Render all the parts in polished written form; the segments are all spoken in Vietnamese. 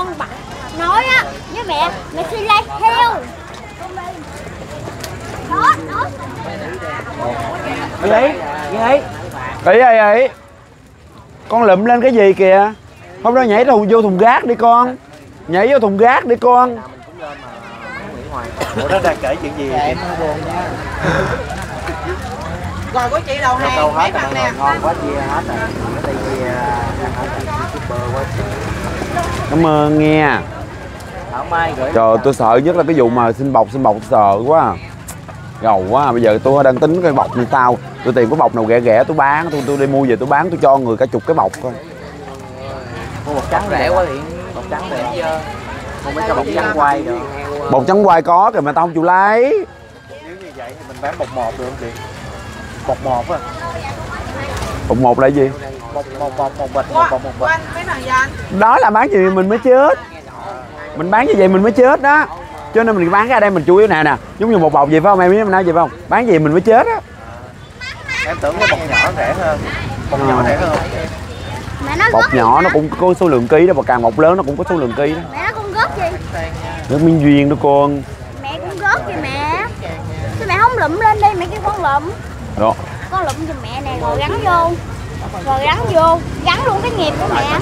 con bà nói á với mẹ xin like theo. Đó. Ý ấy. Con lụm lên cái gì kìa? Hôm đó nhảy vô thùng rác đi con. Nhảy vô thùng rác đi con. Ủa đó đang kể chuyện gì vậy? Rồi của chị đầu hàng mấy bạn nè. Ngon quá chia hết rồi. Cái gì youtuber quá. Cảm ơn nghe. Thảo Mai gửi. Trời, tôi sợ nhất là cái vụ mà xin bọc tôi sợ quá. Gầu quá. Bây giờ tôi đang tính cái bọc như sao. Tôi tìm cái bọc nào rẻ tôi bán. Tôi đi mua về tôi bán, tôi cho người cả chục cái bọc thôi. Mua bọc trắng rẻ quá hiện. Bọc trắng rẻ. Không phải cho bọc trắng quay được. Bọc trắng quay có kìa mà tao không chịu lấy. Nếu như vậy thì mình bán bọc 1 được không chị? Bọc 1 á. Bọc 1 là gì? Một bịch. Đó là bán gì mình mới chết. Mình bán như vậy mình mới chết đó. Cho nên mình bán ra đây mình chủ yếu nè, giống như một bọc gì phải không em, biết mình nói gì phải không? Bán gì mình mới chết á. Em tưởng cái bọc nhỏ rẻ hơn. Bọc nhỏ rẻ hơn. Bọc nhỏ nó cũng có số lượng ký đó, và càng bọc lớn nó cũng có số lượng ký đó. Mẹ nó con gớt gì? Nó Minh Duyên đó con. Mẹ cũng gớt gì mẹ? Sao mẹ không lụm lên đi, mẹ kêu con lụm. Đó. Con lụm giùm mẹ nè, rồi gắn vô. Gắn luôn cái nghiệp của mẹ.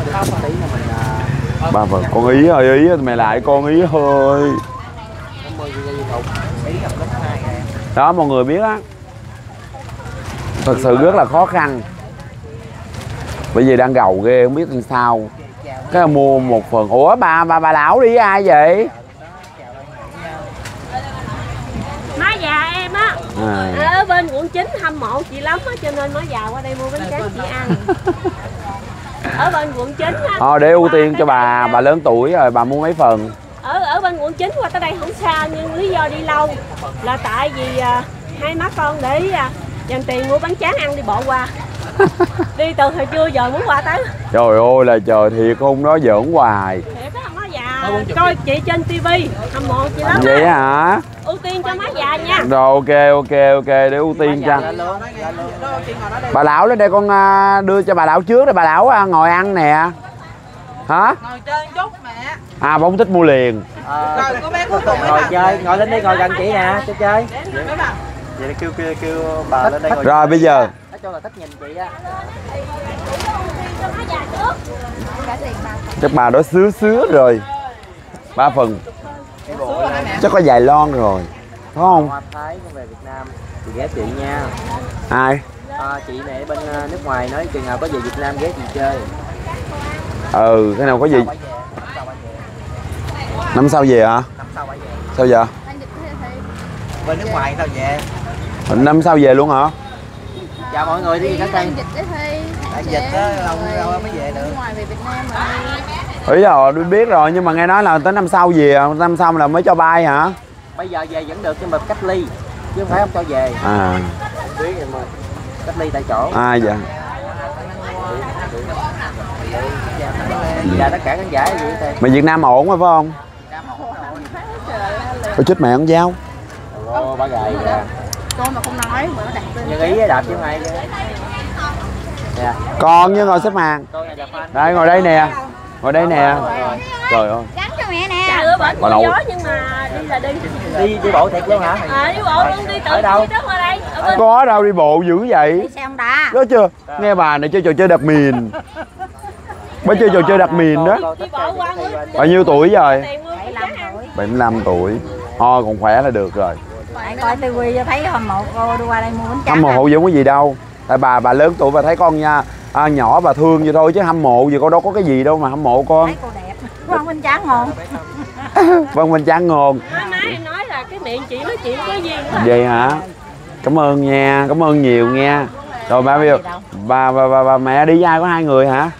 Ba vợ con ý mẹ lại con ý hơi. Đó mọi người biết á. Thật sự rất là khó khăn. Bởi vì đang gầu ghê không biết làm sao. Cái mua một phần. Ủa bà lão đi ai vậy? Má già em á. Ở bên quận 9 hâm mộ chị lắm á, cho nên mới già qua đây mua bánh tráng chị ăn. Ở bên quận 9 á. Để ưu tiên cho bà lớn tuổi rồi bà mua mấy phần. Ở bên quận 9 qua tới đây không xa, nhưng lý do đi lâu là tại vì hai má con để dành tiền mua bánh tráng ăn đi bộ qua. Đi từ hồi trưa giờ muốn qua tới. Trời ơi là trời thiệt không, nó giỡn hoài. Thiệt á, má già coi chị trên tivi hâm mộ chị lắm. Vậy hả? Ưu tiên cho má già nha. Rồi ok để ưu tiên cho. Bà lão lên đây con đưa cho bà lão trước để bà lão ngồi ăn nè. Hả? Ngồi chơi chút mẹ. À bông thích mua liền. Rồi có bé cuối cùng ngồi chơi, ngồi lên đây ngồi gần chị nè, cho chơi. Vậy kêu bà lên đây ngồi. Rồi bây giờ. Nói cho là thích nhìn chị á. Chắc bà đó sứa rồi. 3 phần. Chắc có vài lon rồi. Phải không? Hoa Thái có về Việt Nam thì ghé chị nha. Ai? Chị này ở bên nước ngoài nói chừng nào có về Việt Nam ghé chị chơi. Cái nào có gì? Năm sau về hả? Năm sau phải về. Sao giờ? Bên nước ngoài sao về? Năm sau về luôn hả? Chào mọi người đi các anh. Dịch đó lâu mới về được. Ngoài về Việt Nam mà. Ý rồi, tôi biết rồi, nhưng mà nghe nói là tới năm sau về, năm sau là mới cho bay hả? Bây giờ về vẫn được nhưng mà cách ly, chứ không phải không cho về. Cách ly tại chỗ. Dạ. Dạ tất cả khán giả gì vậy? Mà Việt Nam ổn rồi phải không? Ôi chết mẹ con dao. Bà gầy kìa. Con mà không nói mà nó đặt tên. Nhưng ý đạp chứ không hay. Con như ngồi xếp hàng. Đây ngồi đây nè. Ngồi đây nè. Trời ơi. Gắn cho mẹ nè. Dạ bển có gió nhưng mà đi là đi bộ thiệt luôn hả? Đi bộ luôn, đi tự đâu? đi qua đây. Có đâu đi bộ dữ vậy? Đi xe không đá. Đó chưa? Nghe bà này chơi trò chơi đặt miền. Bà chơi trò chơi đặt miền đó. Bao nhiêu tuổi rồi? 75 tuổi. Còn khỏe là được rồi. Coi tivi cho thấy hâm mộ cô đi qua đây mua bánh tráng. Hâm mộ gì không có gì đâu. Tại bà lớn tuổi bà thấy con nha, nhỏ bà thương vậy thôi chứ hâm mộ gì con đâu có cái gì đâu mà hâm mộ con. Thấy cô đẹp. Vâng bánh tráng ngon. Vâng bánh tráng ngon. Má em nói là cái miệng chị nói chuyện có duyên quá. Vậy hả? Cảm ơn nha, cảm ơn nhiều nha. Rồi ba bây giờ bà mẹ đi với ai, có 2 người hả?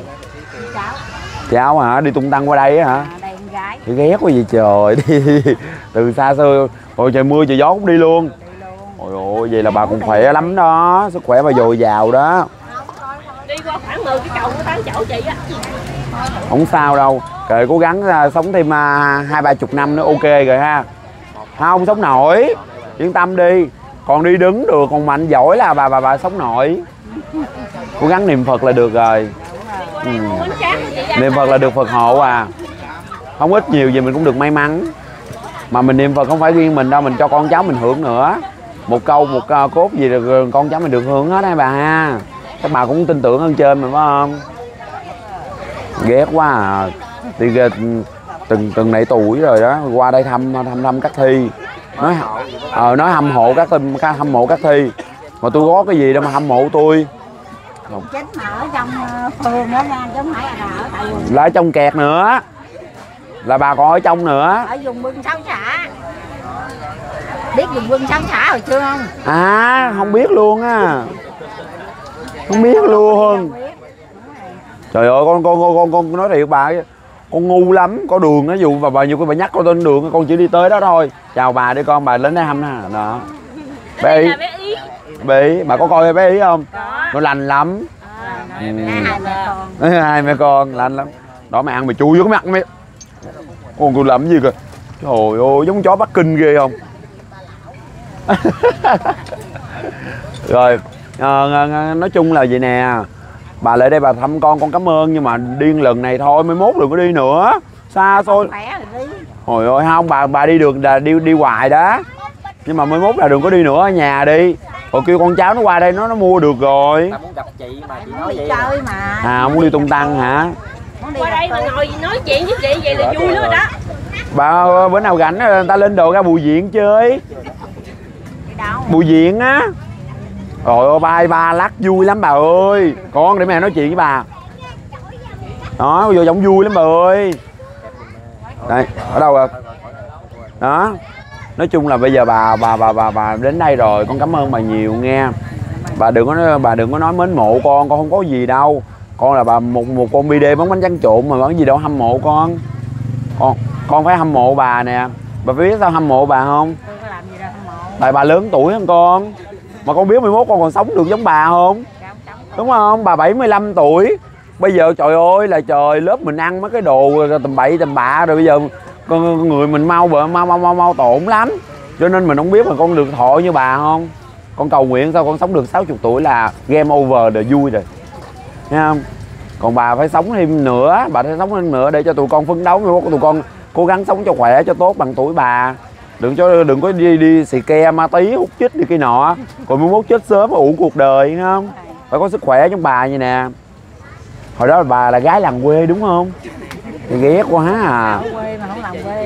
Cháu hả? Đi tung tăng qua đây á hả? Đây con gái. Thì ghét quá gì trời, đi từ xa xưa. Rồi trời mưa trời gió cũng đi luôn. Ôi ôi, vậy là bà cũng khỏe lắm đó, sức khỏe bà dồi dào đó. Đi qua khoảng 10 cái cầu nó tán chỗ chị á. Không sao đâu, kệ cố gắng sống thêm 20-30 năm nữa ok rồi ha. Không sống nổi, yên tâm đi. Còn đi đứng được, còn mạnh giỏi là bà sống nổi. Cố gắng niệm Phật là được rồi. Qua đây mua bánh tráng của chị Giang Niệm Phật là được Phật hộ à. Không ít nhiều gì mình cũng được may mắn. Mà mình niệm Phật không phải riêng mình đâu, mình cho con cháu mình hưởng nữa. Một câu một cốt gì được con cháu mình được hưởng hết đấy bà ha. Các bà cũng tin tưởng hơn trên mà phải không? Ghét quá à. Thì từng nãy tuổi rồi đó, qua đây thăm các thi. Nói hâm mộ các thi. Mà tôi có cái gì đâu mà hâm mộ tôi. Chính mà ở trong phường đó nha, chứ không phải là ở tại quận. Là ở trong kẹt nữa. Là bà còn ở trong nữa. Ở vùng Quân Sáu xã. Biết vùng Quân Sáu xã rồi chưa không? À, không biết luôn á. Không biết luôn. Trời ơi, con nói thiệt bà, con ngu lắm. Có đường á, dù bà nhiều khi bà nhắc con tên đường, con chỉ đi tới đó thôi. Chào bà đi con, bà đến đây thăm nè. Đó. Bé Ý. Bé Ý, bà có coi bé Ý không? Nó lành lắm. Hai mẹ con lành lắm. Đó mày ăn mày chui vô cái mặt mày. Con tôi làm gì kìa. Trời ơi, giống chó Bắc Kinh ghê không? Rồi, nói chung là vậy nè. Bà lại đây bà thăm con cảm ơn. Nhưng mà điên lần này thôi, mai mốt đừng có đi nữa. Xa xôi. Trời ơi, không, bà đi được là đi hoài đó. Nhưng mà mai mốt là đừng có đi nữa, ở nhà đi. Rồi kêu con cháu nó qua đây nó mua được rồi. Ta muốn gặp chị mà chị nói vậy. Chơi mà. À, muốn đi tung tăng hả? Qua đây mà ngồi nói chuyện với chị vậy là vui lắm rồi đó. Bà bữa nào rảnh người ta lên đồ ra Bùi Viện chơi. Bùi Viện á. Rồi ba lắc vui lắm bà ơi. Con để mẹ nói chuyện với bà. Đó, vô giọng vui lắm bà ơi. Đây, ở đâu rồi? Đó. Nói chung là bây giờ bà đến đây rồi, con cảm ơn bà nhiều nghe. Bà đừng có nói mến mộ con không có gì đâu. Con là bà một con bidê bán bánh tráng trộn mà có gì đâu hâm mộ con. Con phải hâm mộ bà nè. Bà phải biết sao hâm mộ bà không? Tại bà lớn tuổi hơn con. Mà con biết 11 con còn sống được giống bà không? Đúng không? Bà 75 tuổi. Bây giờ trời ơi là trời, lớp mình ăn mấy cái đồ tầm bậy tầm bạ rồi bây giờ con người mình mau tổn lắm. Cho nên mình không biết mà con được thọ như bà không. Con cầu nguyện sao con sống được 60 tuổi là game over rồi, vui rồi. Thấy không? Còn bà phải sống thêm nữa, bà phải sống thêm nữa để cho tụi con phấn đấu, tụi con cố gắng sống cho khỏe cho tốt bằng tuổi bà. Đừng có đi xì ke ma tí hút chích đi kia nọ. Còn 11 chết sớm mà uổng cuộc đời, thấy không? Phải có sức khỏe giống bà vậy nè. Hồi đó bà là gái làng quê đúng không? Thì ghét quá à. Quê mà không làm quê.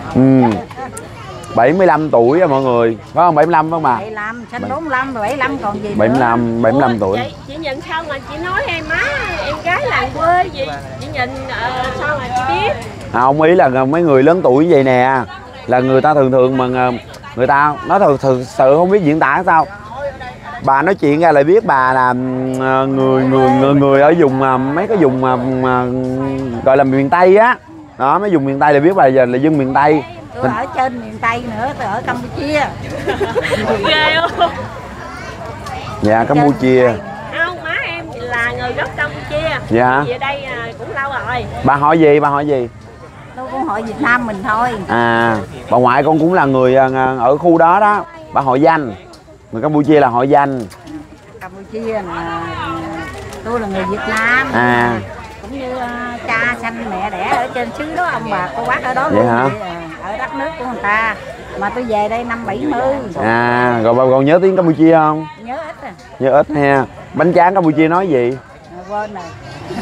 75 tuổi rồi mọi người. Phải không? 75 phải không bà? 75, sinh 45 rồi 75 còn gì 75 tuổi. Chị nhìn sao mà chị nói em má em gái làng quê gì? Chị nhìn sao mà chị biết? Không, ý là mấy người lớn tuổi như vậy nè. Là người ta thường mà người ta nói thực sự không biết diễn tả sao. Bà nói chuyện ra lại biết bà là người ở vùng mấy cái vùng gọi là miền Tây á. Đó, mấy vùng miền Tây là biết bà giờ là dân miền Tây. Tôi ở trên miền Tây nữa, tôi ở Campuchia. Ghê không? Dạ, Campuchia. Không, má em là người gốc Campuchia. Dạ. Về đây cũng lâu rồi. Bà hỏi gì? Tôi cũng hỏi Việt Nam mình thôi. À, bà ngoại con cũng là người ở khu đó đó. Bà họ Danh. Người Campuchia là họ Danh. Campuchia là tôi là người Việt Nam. À. Cũng như cha sanh mẹ đẻ ở trên xứ đó, ông bà cô bác ở đó vậy luôn. Hả? Ở đất nước của người ta. Mà tôi về đây năm 70. À, rồi bà còn nhớ tiếng Campuchia không? Nhớ ít à. Nhớ ít ha. Bánh tráng Campuchia nói gì? Quên rồi.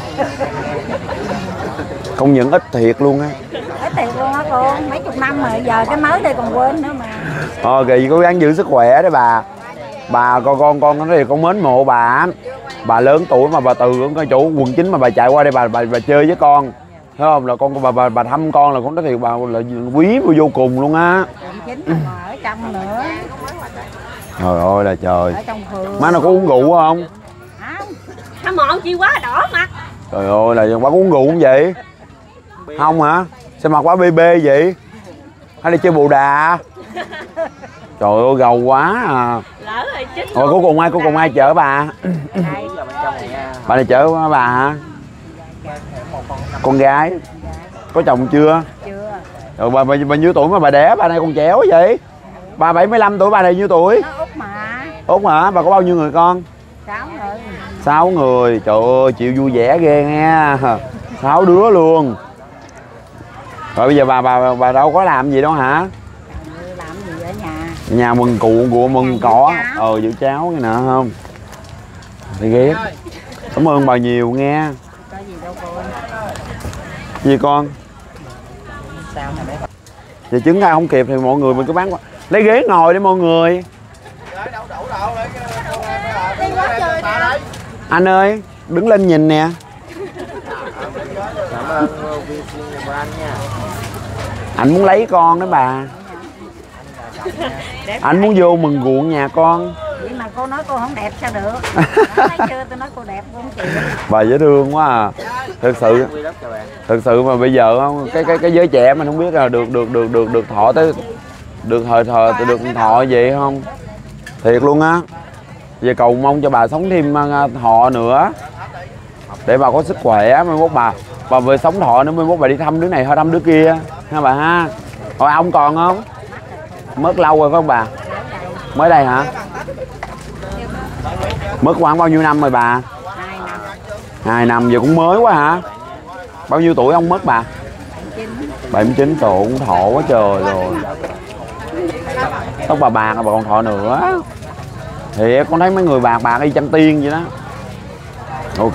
Công nhận ít thiệt luôn á. Ít thiệt luôn á con, mấy chục năm rồi, giờ cái mới đây còn quên nữa mà. Ok, cố gắng giữ sức khỏe đấy bà. Bà con nói thì con mến mộ bà. Bà lớn tuổi mà bà từ cái chỗ quận 9 mà bà chạy qua đây bà chơi với con. Thấy không? Là con bà thăm con là con nói thiệt bà là quý vô cùng luôn á. Quận 9 mà ở trong nữa. Trời ơi là trời. Ở trong phường. Má nó có uống rượu không? Không. Hâm mộ chị quá đỏ mặt. Trời ơi là bà có uống rượu không vậy? Không hả? Sao mặt quá bê vậy? Hay đi chơi bồ đà? Trời ơi gầu quá à. Lỡ rồi chết. Rồi cuối cùng ai chở bà? Bà này chở bà hả? Con gái. Có chồng chưa? Chưa. Rồi bà nhiêu tuổi mà bà đẻ bà này còn trẻ quá vậy? Bà 75 tuổi, bà này nhiêu tuổi? Nó Út mà. Út hả? Bà có bao nhiêu người con? 6 người. 6 người, trời ơi chịu vui vẻ ghê nha. 6 đứa luôn. Rồi bây giờ bà đâu có làm gì đâu hả? Làm gì ở nhà? Nhà mừng cụ mừng cỏ. Giữ cháu cái nè không? Thì ghét. Cảm ơn bà nhiều nghe. Có gì đâu con. Gì con? Sao hả bé? Giờ trứng ai không kịp thì mọi người mình cứ bán qua. Lấy ghế ngồi đi mọi người. Anh ơi, đứng lên nhìn nè. Cảm ơn viên của anh nha. Anh muốn lấy con đó bà. Anh muốn vô mừng ruộng nhà con. Vậy mà cô nói cô không đẹp sao được? Thấy chưa, tôi nói cô đẹp cô không chịu. Bà dễ thương quá à. Thực sự mà bây giờ không cái giới trẻ mình không biết là được thọ tới được thọ vậy không? Thiệt luôn á. Về cầu mong cho bà sống thêm thọ nữa để bà có sức khỏe, mai mốt bà về sống thọ nữa, mai mốt bà đi thăm đứa này hay thăm đứa kia ha bà ha. Rồi ông còn không? Mất lâu rồi phải không bà? Mới đây hả? Mất khoảng bao nhiêu năm rồi bà? 2 năm. 2 năm giờ cũng mới quá hả? Bao nhiêu tuổi ông mất bà? 79 tuổi, cũng thọ quá trời rồi. Tóc bà bạc bà còn thọ nữa. Thì con thấy mấy người bạc y chanh tiên vậy đó. Ok.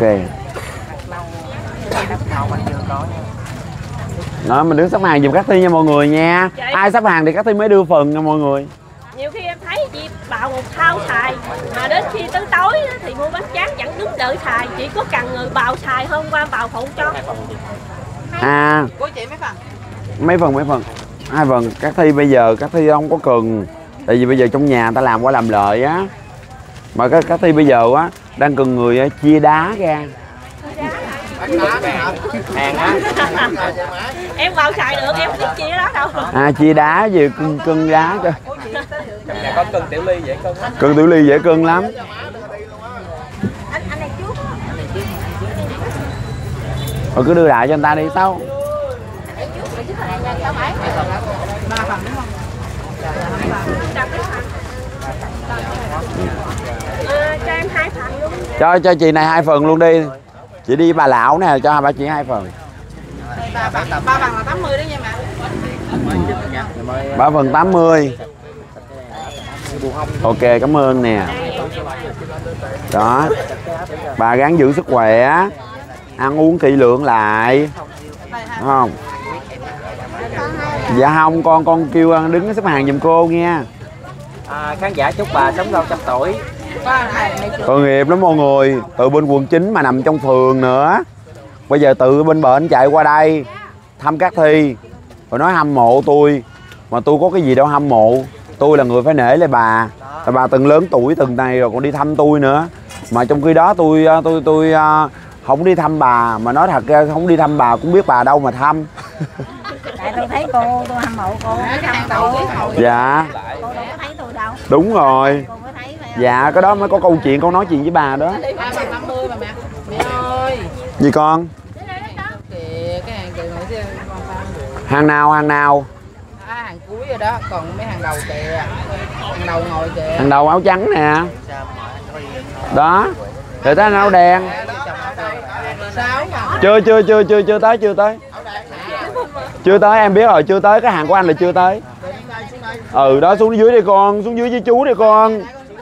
Đó, mình đứng sắp hàng giùm Cát Thi nha mọi người nha. Ai sắp hàng thì Cát Thi mới đưa phần nha mọi người. Nhiều khi em thấy chị bạo một thao xài mà đến khi tới tối thì mua bánh tráng chẳng đứng đợi xài, chỉ có cần người bào xài hôm qua bào phụ cho. Của chị mấy phần? Mấy phần? 2 phần. Cát Thi bây giờ Cát Thi không có cần, tại vì bây giờ trong nhà người ta làm qua làm lợi á, mà Cát Thi bây giờ á đang cần người chia đá ra. Hàng á. Em vào xài được, em biết chia đó đâu. Chia đá gì cân đá cho. Nhà con cân tiểu ly dễ cân. Cân tiểu ly dễ cân lắm. Anh này trước. Rồi cứ đưa lại cho anh ta đi tao. 3 phần đúng không? Cho em 2 phần luôn. Cho chị này 2 phần luôn đi. Chị đi bà lão nè, cho bà chị 2 phần. 3 phần là 80 đấy nha mẹ. 3 phần 80. Ok, cảm ơn nè. Đó. Bà gắng giữ sức khỏe, ăn uống kỹ lưỡng lại. Đúng không? Dạ không, con kêu đứng xếp hàng giùm cô nha. Khán giả chúc bà sống lâu trăm tuổi. Tội nghiệp lắm mọi người. Từ bên quận 9 mà nằm trong phường nữa. Bây giờ từ bên bệnh chạy qua đây thăm Cát Thi rồi nói hâm mộ tôi. Mà tôi có cái gì đâu hâm mộ. Tôi là người phải nể lại bà. Bà từng lớn tuổi từng này rồi còn đi thăm tôi nữa. Mà trong khi đó tôi không đi thăm bà. Mà nói thật ra không đi thăm bà cũng biết bà đâu mà thăm. Tại tôi thấy cô, tôi hâm mộ cô. Dạ. Cô đâu có thấy tôi đâu. Đúng rồi. Cô mới thấy. Dạ cái đó mới có câu chuyện con nói chuyện với bà đó. 3 phần 50 mà mẹ. Mẹ ơi. Gì con? Kìa cái hàng từ nãy giờ con ta. Hàng nào? Hàng cuối rồi đó, còn mấy hàng đầu kìa. Hàng đầu ngồi kìa. Hàng đầu áo trắng nè. Đó. Rồi tới áo đen. 6 mà. Chưa tới. Chưa tới em biết rồi, chưa tới, cái hàng của anh là chưa tới. Đó xuống dưới đi con, xuống dưới với chú đi con.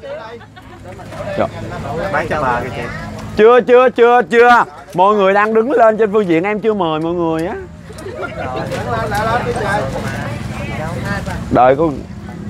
Bán cho bà kìa chị. Chưa. Mọi người đang đứng lên trên phương diện em chưa mời mọi người á. Đợi con.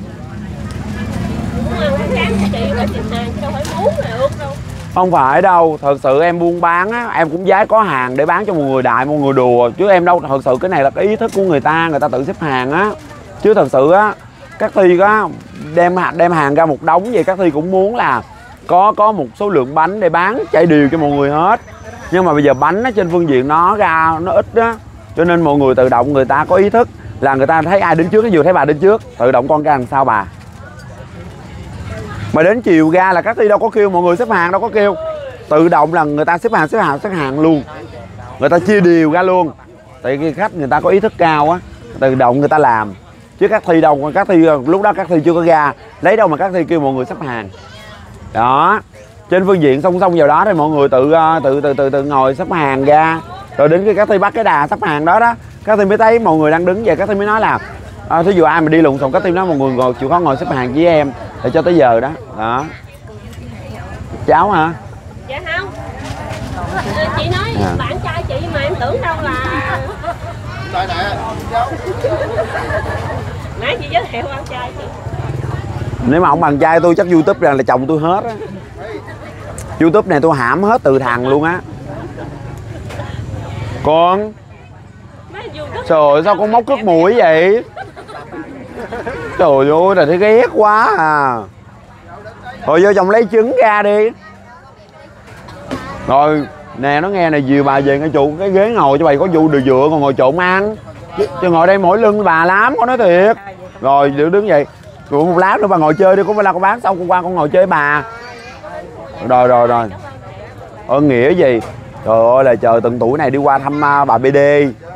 Không phải đâu, thật sự em buôn bán á, em cũng giá có hàng để bán cho mọi người đại, mọi người đùa chứ em đâu, thật sự cái này là cái ý thức của người ta tự xếp hàng á. Chứ thật sự á, Cát Thi á đem hàng ra một đống vậy, Cát Thi cũng muốn là có một số lượng bánh để bán chạy đều cho mọi người hết. Nhưng mà bây giờ bánh á, trên phương diện nó ra nó ít á, cho nên mọi người tự động người ta có ý thức là người ta thấy ai đến trước, nó vừa thấy bà đến trước, tự động con ra đằng sau bà. Mà đến chiều ra là Cát Thi đâu có kêu mọi người xếp hàng, đâu có kêu, tự động là người ta xếp hàng luôn, người ta chia đều ra luôn. Tại cái khách người ta có ý thức cao á, tự động người ta làm. Chứ Cát Thi đâu, Cát Thi lúc đó Cát Thi chưa có ra lấy đâu mà Cát Thi kêu mọi người xếp hàng. Đó, trên phương diện song song vào đó thì mọi người tự ngồi xếp hàng ra, rồi đến khi các Thi bắt cái đà xếp hàng đó đó, các Thi mới thấy mọi người đang đứng vậy, các Thi mới nói là thí dụ ai mà đi lộn xộn, các Thi nói mọi người ngồi chịu khó ngồi xếp hàng với em để cho tới giờ đó. Đó. Cháu hả? Dạ không. Chị nói bạn trai chị mà em tưởng đâu là nãy chị giới thiệu bạn trai chị. Nếu mà ông bạn trai tôi chắc YouTube rằng là chồng tôi hết á. YouTube này tôi hãm hết từ thằng luôn á. Con trời ơi, sao con móc cướp mũi vậy? Trời ơi, là thấy ghét quá à. Thôi vô chồng lấy trứng ra đi. Rồi nè, nó nghe này, dìu bà về ngay trụ cái ghế ngồi cho bà có vụ được dựa, còn ngồi trộn ăn chứ ngồi đây mỗi lưng bà lắm, có nói thiệt. Rồi đứng dậy rồi một lát nữa bà ngồi chơi đi, có phải là con bán xong con qua con ngồi chơi với bà. Rồi ơn nghĩa gì. Trời ơi là trời, từng tuổi này đi qua thăm bà BD